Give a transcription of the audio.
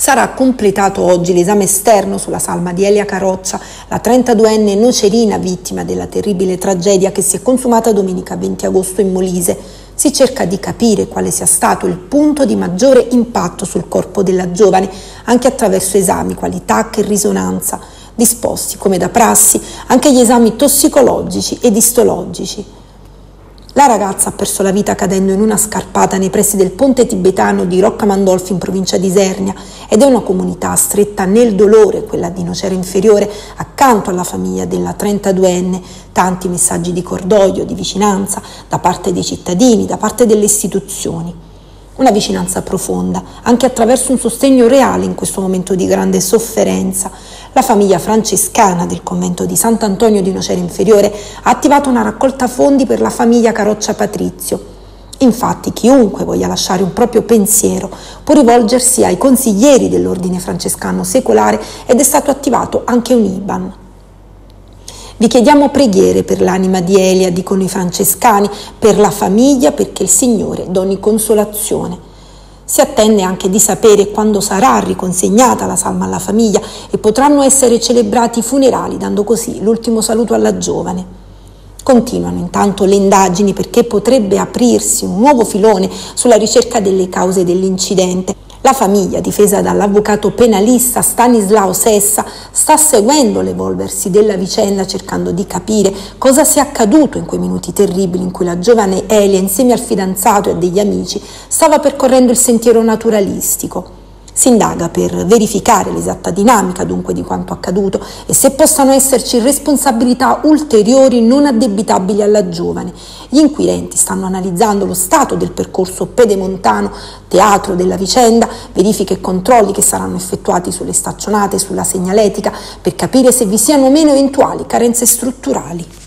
Sarà completato oggi l'esame esterno sulla salma di Elia Caroccia, la 32enne nocerina vittima della terribile tragedia che si è consumata domenica 20 agosto in Molise. Si cerca di capire quale sia stato il punto di maggiore impatto sul corpo della giovane, anche attraverso esami quali TAC e risonanza, disposti come da prassi anche gli esami tossicologici ed istologici. La ragazza ha perso la vita cadendo in una scarpata nei pressi del ponte tibetano di Rocca Mandolfi in provincia di Isernia ed è una comunità stretta nel dolore, quella di Nocera Inferiore, accanto alla famiglia della 32enne. Tanti messaggi di cordoglio, di vicinanza da parte dei cittadini, da parte delle istituzioni. Una vicinanza profonda, anche attraverso un sostegno reale in questo momento di grande sofferenza. La famiglia francescana del convento di Sant'Antonio di Nocera Inferiore ha attivato una raccolta fondi per la famiglia Caroccia Patrizio. Infatti chiunque voglia lasciare un proprio pensiero può rivolgersi ai consiglieri dell'ordine francescano secolare ed è stato attivato anche un IBAN. Vi chiediamo preghiere per l'anima di Elia, dicono i francescani, per la famiglia, perché il Signore doni consolazione. Si attende anche di sapere quando sarà riconsegnata la salma alla famiglia e potranno essere celebrati i funerali, dando così l'ultimo saluto alla giovane. Continuano intanto le indagini perché potrebbe aprirsi un nuovo filone sulla ricerca delle cause dell'incidente. La famiglia, difesa dall'avvocato penalista Stanislao Sessa, sta seguendo l'evolversi della vicenda cercando di capire cosa sia accaduto in quei minuti terribili in cui la giovane Elia, insieme al fidanzato e a degli amici, stava percorrendo il sentiero naturalistico. Si indaga per verificare l'esatta dinamica dunque di quanto accaduto e se possano esserci responsabilità ulteriori non addebitabili alla giovane. Gli inquirenti stanno analizzando lo stato del percorso pedemontano, teatro della vicenda, verifiche e controlli che saranno effettuati sulle staccionate e sulla segnaletica per capire se vi siano o meno eventuali carenze strutturali.